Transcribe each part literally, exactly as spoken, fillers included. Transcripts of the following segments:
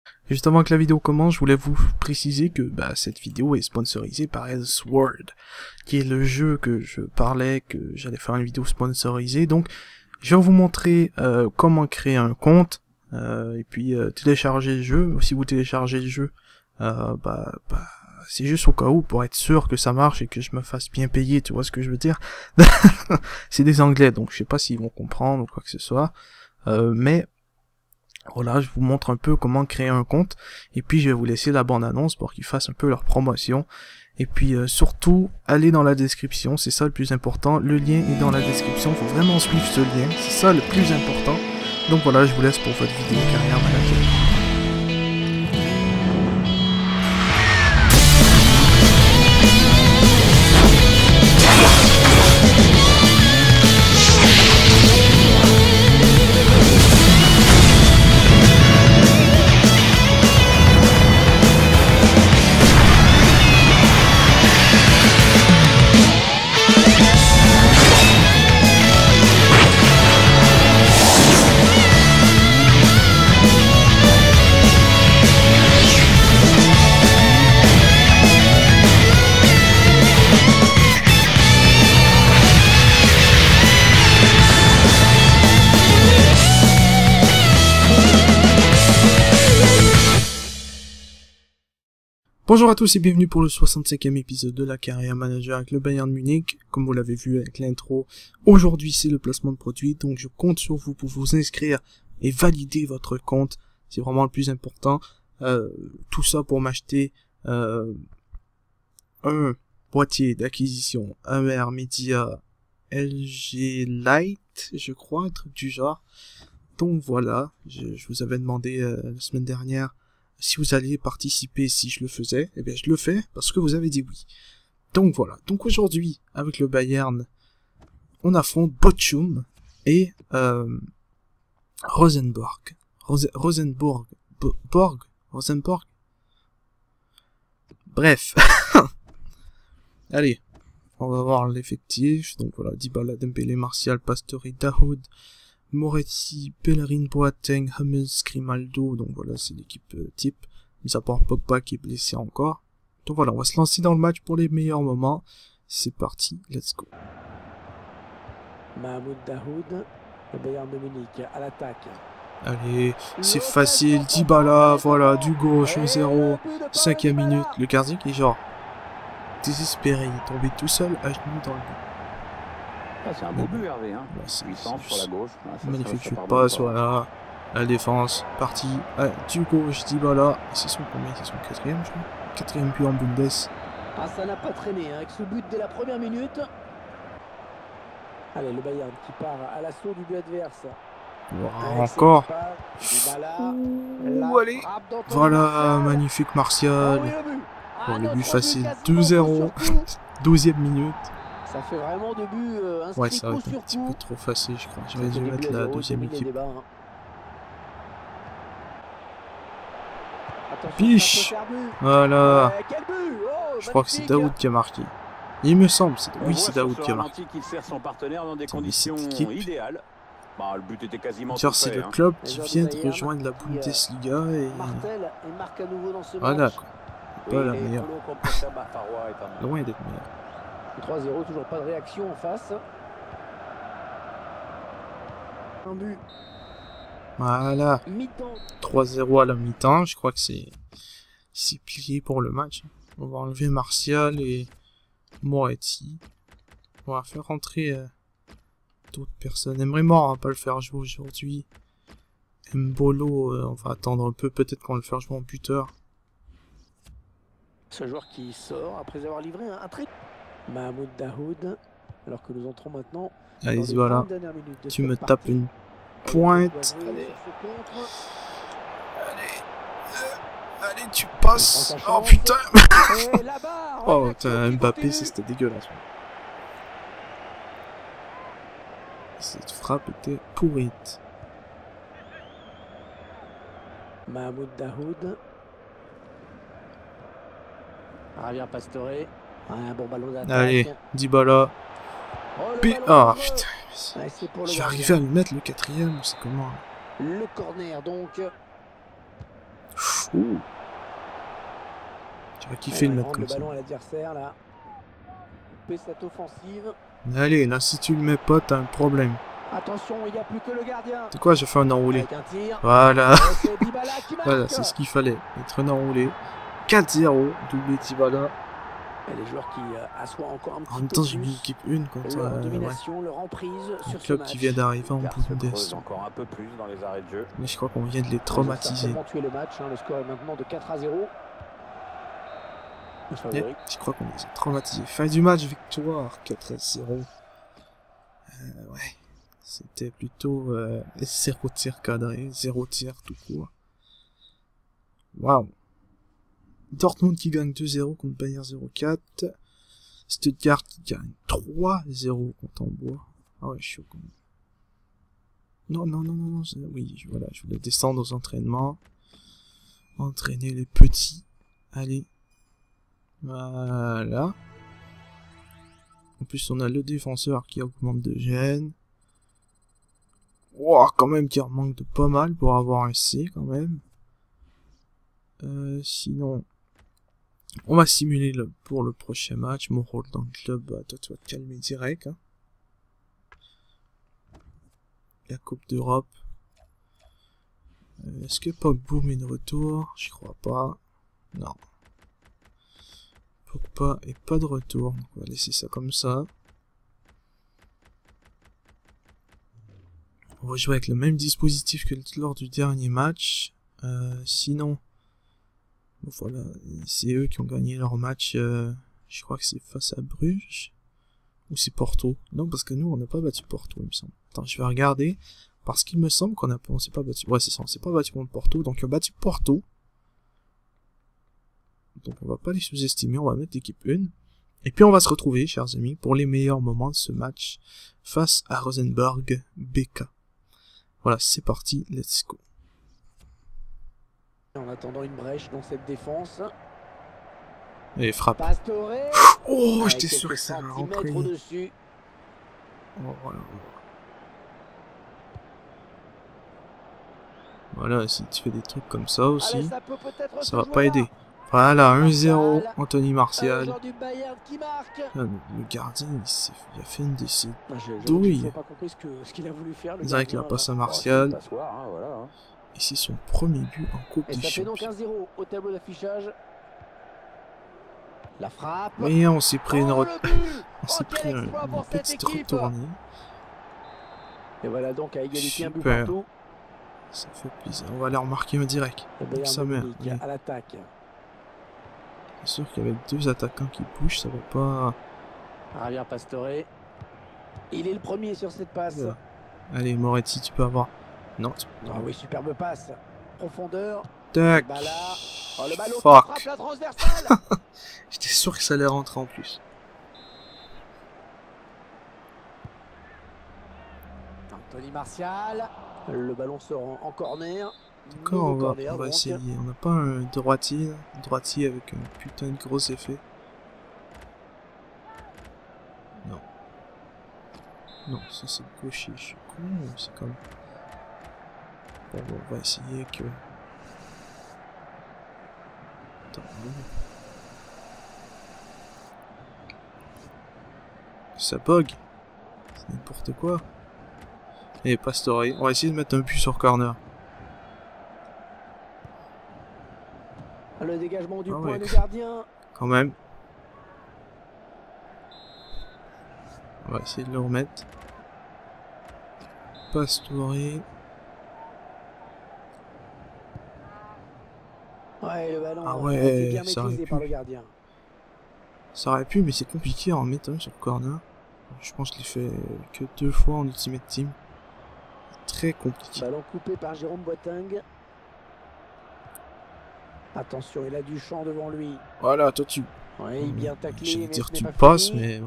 Juste avant que la vidéo commence, je voulais vous préciser que bah, cette vidéo est sponsorisée par Elsword, qui est le jeu que je parlais, que j'allais faire une vidéo sponsorisée. Donc, je vais vous montrer euh, comment créer un compte, euh, et puis euh, télécharger le jeu. Si vous téléchargez le jeu, euh, bah, bah c'est juste au cas où, pour être sûr que ça marche et que je me fasse bien payer, tu vois ce que je veux dire. C'est des anglais, donc je sais pas s'ils vont comprendre ou quoi que ce soit, euh, mais... Voilà, je vous montre un peu comment créer un compte, et puis je vais vous laisser la bande-annonce pour qu'ils fassent un peu leur promotion, et puis euh, surtout, allez dans la description, c'est ça le plus important, le lien est dans la description, il faut vraiment suivre ce lien, c'est ça le plus important. Donc voilà, je vous laisse pour votre vidéo carrière manager. Bonjour à tous et bienvenue pour le soixante-cinquième épisode de la carrière manager avec le Bayern Munich. Comme vous l'avez vu avec l'intro, aujourd'hui c'est le placement de produit, donc je compte sur vous pour vous inscrire et valider votre compte. C'est vraiment le plus important. Euh, tout ça pour m'acheter euh, un boîtier d'acquisition A M R Media L G Lite, je crois, un truc du genre. Donc voilà, je, je vous avais demandé euh, la semaine dernière si vous alliez participer, si je le faisais, eh bien je le fais parce que vous avez dit oui. Donc voilà. Donc aujourd'hui, avec le Bayern, on affronte Bochum et euh, Rosenborg. Rose Rosenborg. Bo Borg Rosenborg. Bref. Allez, on va voir l'effectif. Donc voilà, Dybala, Dembélé, Martial, Pastore, Dahoud, Moretti, Bellerin, Boateng, Hummels, Grimaldo, donc voilà, c'est l'équipe euh, type, mis à part Pogba qui est blessé encore. Donc voilà, on va se lancer dans le match pour les meilleurs moments. C'est parti, let's go. Mahmoud Dahoud, le Bayern de Munich à l'attaque. Allez, c'est facile, Dybala, voilà, du gauche, un zéro, cinquième minute, le gardien qui est genre désespéré, il est tombé tout seul à genoux dans le but. Ah, c'est un beau but, Hervé, hein. Là, c'est Puissance sur la gauche. Ah, ça, magnifique ça, shoot ça passe, voilà. La défense, partie, ah, du gauche, Dybala. C'est son premier, c'est son quatrième, je crois. Quatrième but en Bundes. Ah, ça n'a pas traîné, hein, avec ce but dès la première minute. Allez, le Bayern qui part à l'assaut du but adverse. Wow, encore. Ouh, allez. Voilà, magnifique Martial. Bon, le but facile, deux zéro. douzième minute. Ça fait vraiment de but euh, ouais, ça va être un petit peu trop facile, je crois. J'aurais dû mettre la deuxième équipe. Débat, hein. Piche. Voilà. Ouais, quel but oh, je crois que c'est Dahoud qui a marqué. Il me semble. Oui, c'est Dahoud qui a marqué. Il sert son partenaire dans des Attends, conditions équipe. idéales. Bah, le but était quasiment Genre, c'est le hein. club qui vient de rejoindre la Bundesliga et... Voilà, quoi. Pas oui, la meilleure. Loin d'être meilleure. trois zéro, toujours pas de réaction en face. Un but. Voilà. trois zéro à la mi-temps. Je crois que c'est c'est plié pour le match. On va enlever Martial et Moretti. On va faire rentrer euh, d'autres personnes. Emery mort, on va pas le faire jouer aujourd'hui. Mbolo, euh, on va attendre un peu. Peut-être qu'on va le faire jouer en buteur. Ce joueur qui sort après avoir livré un, un très... Mahmoud Dahoud, alors que nous entrons maintenant. Allez, voilà. Tu me tapes une pointe. Allez. Allez. Euh, allez, tu passes. Oh putain. Oh, t'as Mbappé, c'était dégueulasse. Cette frappe était pourrite. Mahmoud Dahoud. Javier Pastore. Un bon ballon d'attaque. Allez, Dybala. Puis... Ah, putain. Ouais, je vais arriver à lui mettre le quatrième, c'est comment? Le corner, donc. Ouh. J'aurais kiffé le mettre comme le ça. ballon à l'adversaire là. Couper cette offensive. Allez, là, si tu le mets pas, t'as un problème. Attention, il n'y a plus que le gardien. C'est quoi, j'ai fait un enroulé. Avec un tir. Voilà. C'est Dybala qui marque. Voilà, c'est ce qu'il fallait. Être un enroulé. quatre zéro, doublé Dybala. Et les joueurs qui euh, assoient encore un petit En même peu temps, j'ai plus mis l'équipe une contre leur euh, ouais. domination, leur emprise Un sur ce club match. qui vient d'arriver en Car se Bundes. creuse encore un peu plus dans les arrêts de jeu. Mais je crois qu'on vient de les Ils ont traumatiser. certainement tué le match, hein. Le score est maintenant de quatre à zéro. Le favori. Yeah, je crois qu'on les a traumatisés. Fin du match, victoire quatre à zéro. Euh, ouais. C'était plutôt euh, zéro tir cadré, zéro tir tout court. Waouh. Dortmund qui gagne deux zéro contre Bayern zéro quatre. Stuttgart qui gagne trois zéro contre Hambourg. Ah ouais, je suis chaud quand même. Non, non, non, non, non. Oui, voilà, je voulais descendre aux entraînements. Entraîner les petits. Allez. Voilà. En plus, on a le défenseur qui augmente de gêne. Wow, quand même, qui en manque de pas mal pour avoir un C, quand même. Euh, sinon, on va simuler le, pour le prochain match. Mon rôle dans le club, bah, toi, tu vas te calmer direct. Hein. La Coupe d'Europe. Euh, Est-ce que Pogba est de retour? Je crois pas. Non. Pogba est pas de retour. Donc on va laisser ça comme ça. On va jouer avec le même dispositif que lors du dernier match. Euh, sinon, bon, voilà, c'est eux qui ont gagné leur match. Euh, je crois que c'est face à Bruges. Ou c'est Porto. Non, parce que nous, on n'a pas battu Porto, il me semble. Attends, je vais regarder. Parce qu'il me semble qu'on a, on s'est pas battu. Ouais, c'est ça, on s'est pas battu contre Porto. Donc on a battu Porto. Donc on va pas les sous-estimer, on va mettre l'équipe un. Et puis on va se retrouver, chers amis, pour les meilleurs moments de ce match face à Rosenborg B K. Voilà, c'est parti, let's go. En attendant une brèche dans cette défense. Et frappe. Pastore. Oh, j'étais sûr que ça allait rentrer. Au-dessus. Oh, voilà. Voilà, si tu fais des trucs comme ça aussi, Allez, ça, peut peut-être ça va pas aider. Voilà, un zéro, Anthony Martial. Un du Bayern qui marque. Ah, le gardien, il, s'est, il a fait une décide. Ah, je, je, douille. je n'ai pas compris ce, que, ce qu'il a voulu faire. Le Direct la gardien, passe à là. Martial. Oh, s'asseoir, hein, voilà, hein. Et c'est son premier but en Coupe Et des ça fait donc Champions. un zéro au tableau d'affichage. La frappe. Oui, on s'est pris une, Oh, re... le but. on s'est Oh, quel pris une, exploit une pour cette petite équipe. retournée. Et voilà donc à égalité un but Super. partout. Ça fait plaisir. On va aller remarquer un direct. Le Bayern sa mère, Munich oui. à l'attaque. C'est sûr qu'avec deux attaquants qui bougent, ça va pas... Javier Pastore. Il est le premier sur cette passe. Voilà. Allez, Moretti, tu peux avoir... Non, tu peux Ah oui, superbe passe. Profondeur. Tac. Bala. Oh, le ballon qui Fuck. frappe la transversale. J'étais sûr que ça allait rentrer en plus. Anthony Martial. Le ballon sort en, en corner. D'accord, on Nouveau va, corner, on va donc. essayer. On n'a pas un droitier, là. Un droitier avec un putain de gros effet. Non. Non, ça c'est le gaucher. Je suis con, c'est comme... Bon, bon, on va essayer que... Attends, bon. Ça bug. C'est n'importe quoi. Et Pastore, on va essayer de mettre un but sur corner. Le dégagement du Ah point ouais. du gardien. Quand même. On va essayer de le remettre. Pastore. Ouais, le ballon Ah a ouais, été bien ça aurait maîtrisé pu. par le gardien. Ça aurait pu, mais c'est compliqué en mettre un sur le corner. Je pense que je l'ai fait que deux fois en Ultimate Team. Très compliqué. Ballon coupé par Jérôme Boateng. Attention, il a du champ devant lui. Voilà, toi tu... Oui, bien taclé, J'allais mais dire ce n'est tu pas passes, fini. mais...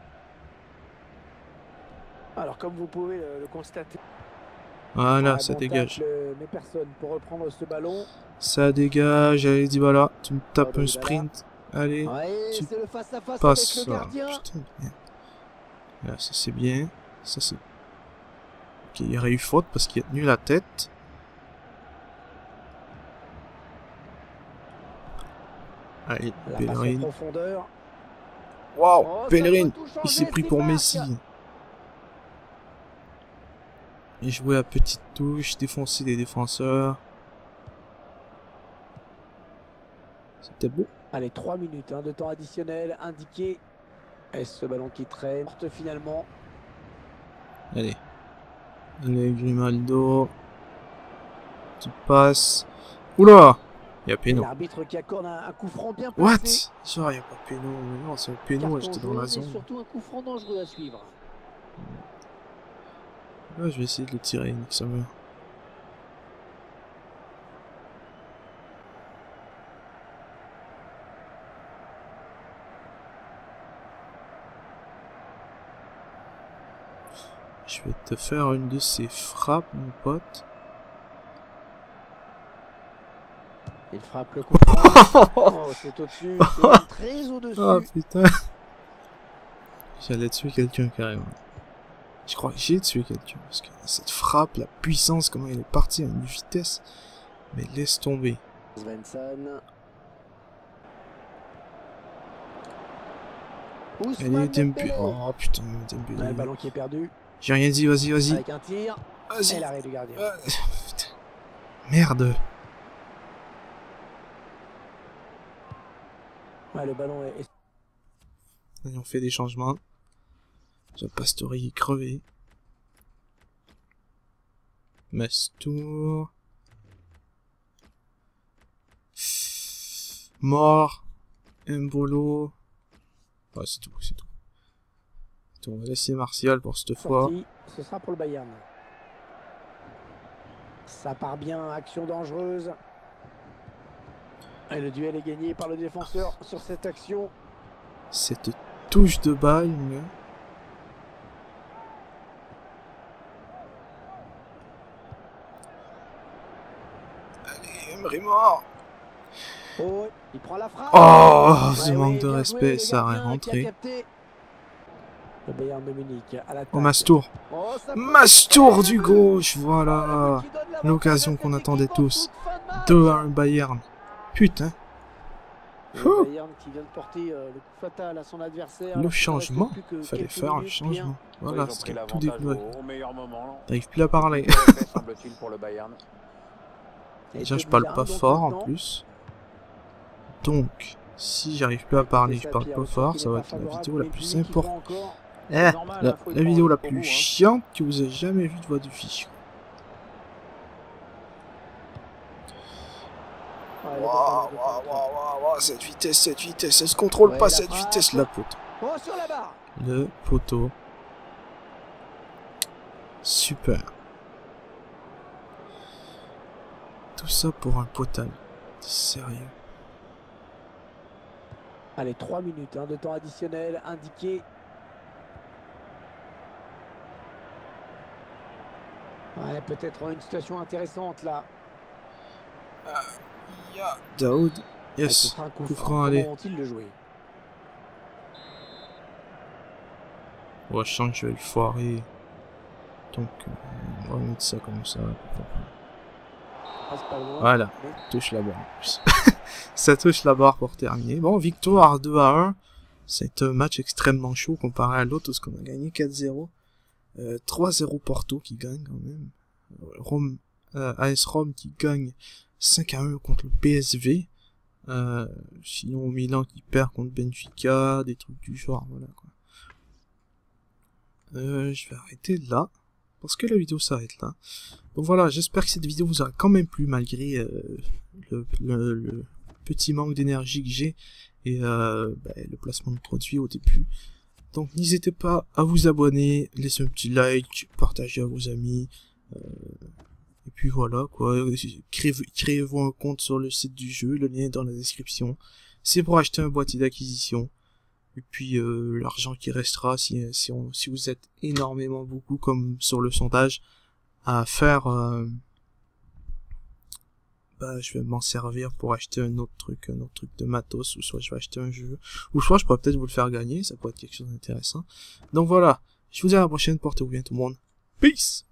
Alors, comme vous pouvez le, le constater, Voilà, un ça bon dégage. tacle, mais personne pour reprendre ce ballon. Ça dégage, allez, dis voilà. Tu me tapes Paulo un Dybala. sprint. Allez, Ouais, tu c'est le face-à-face passe. avec le Ah, gardien. putain de merde. Là, ça c'est bien. Ça c'est... Ok, il y aurait eu faute parce qu'il a tenu la tête. Allez, La passe en Bellerin. profondeur. Waouh, Oh, ça Bellerin. peut tout changer, Il s'est pris c'est pour Marc. Messi. Il jouait à petite touche, défoncer les défenseurs. C'était beau. Allez, trois minutes hein, de temps additionnel indiqué. Est-ce ce ballon qui traîne porte finalement? Allez. Allez, Grimaldo. Tu passes. Oula! Il y a péno. L'arbitre qui accorde un, un coup franc bien What? placé. Genre, il n'y a pas péno. Mais non, c'est un péno, Carton j'étais dans la jaune et zone. surtout un coup franc dangereux à suivre. Ouais, je vais essayer de le tirer, Nick Summer. Je vais te faire une de ces frappes, mon pote. Il frappe le coup franc. Oh, c'est au-dessus, c'est très au-dessus. Ah putain. J'allais tuer quelqu'un carrément. Je crois que j'ai tué quelqu'un. Parce que cette frappe, la puissance, comment elle est partie à une vitesse. Mais laisse tomber. Svensson. Allez, Ousmane Dembélé. Dembélé. Oh putain, Ouais, le Dembélé. ballon qui est perdu J'ai rien dit, vas-y, vas-y. avec un tir et Vas-y. l'arrêt du gardien. Ah, putain. Merde. Ouais, le ballon est... Allez, on fait des changements. J'ai Pastore est crevé. Mastour. Mort. Mbolo. Ouais, c'est tout, c'est tout. On va laisser Martial pour cette fois. sorti. Ce sera pour le Bayern. Ça part bien, action dangereuse. Et le duel est gagné par le défenseur sur cette action. Cette touche de balle, mon gars. Allez, Emery mort. Oh, il prend la frappe. Oh, Ouais, ce ouais, manque de bien respect, joué, le ça aurait gardien qui a rentré. capté. Le Bayern de Munich à l'attaque. Oh, Mastour. Oh, ça peut- Mastour du gauche, voilà. Oh, le but qui donne l'avantage L'occasion à qu'on cette attendait équipe en tous. toute fin de match. deux à un Bayern. Putain. Le Bayern qui vient de porter euh, le coup fatal à son adversaire. Le alors qu'il ne reste changement. plus que Fallait quelques faire un minutes, changement. Ouais, Voilà, ils ont c'est pris tout l'avantage développé. au, au meilleur moment. là. T'arrives plus à parler. Tout est fait, semble-t-il, pour le Bayern. Et Déjà, je deux parle buts à pas un, donc fort en maintenant. plus. Donc, si j'arrive plus à parler, je parle pas fort, ça va être la vidéo la plus importante. Eh, la, la vidéo la plus chiante que vous avez jamais vue de votre vie. Waouh, waouh, waouh, waouh, waouh, cette vitesse, cette vitesse, elle se contrôle Ouais, pas la cette frappe. vitesse, la poteau. Oh, sur la barre. Le poteau. Super. Tout ça pour un potal. Sérieux. Allez, trois minutes hein, de temps additionnel indiqué. Ouais, peut-être une situation intéressante là. Ya, Daoud. Ouais, ce Yes. sera un coup Coup franc. franc, allez. Comment vont-ils le jouer? Ouais, je sens que je vais le foirer. Donc, euh, on va mettre ça comme ça. Passe pas loin, Voilà. mais Touche la barre en plus. Ça touche la barre pour terminer. Bon, victoire deux à un. C'est un match extrêmement chaud comparé à l'autre, parce qu'on a gagné quatre zéro. Euh, trois zéro Porto qui gagne quand même. Euh, Rome, euh, A S Rome qui gagne cinq à un contre le P S V. Euh, sinon Milan qui perd contre Benfica, des trucs du genre, voilà quoi. Euh, je vais arrêter là, parce que la vidéo s'arrête là. Donc voilà, j'espère que cette vidéo vous aura quand même plu, malgré euh, le, le, le petit manque d'énergie que j'ai, et euh, bah, le placement de produit au début. Donc n'hésitez pas à vous abonner, laisser un petit like, partager à vos amis, euh, et puis voilà quoi, créez-vous créez un compte sur le site du jeu, le lien est dans la description. C'est pour acheter un boîtier d'acquisition. Et puis euh, l'argent qui restera, si, si, on, si vous êtes énormément beaucoup, comme sur le sondage, à faire, euh, bah je vais m'en servir pour acheter un autre truc, un autre truc de matos, ou soit je vais acheter un jeu, ou soit je pourrais peut-être vous le faire gagner, ça pourrait être quelque chose d'intéressant. Donc voilà, je vous dis à la prochaine, portez-vous bien tout le monde, peace!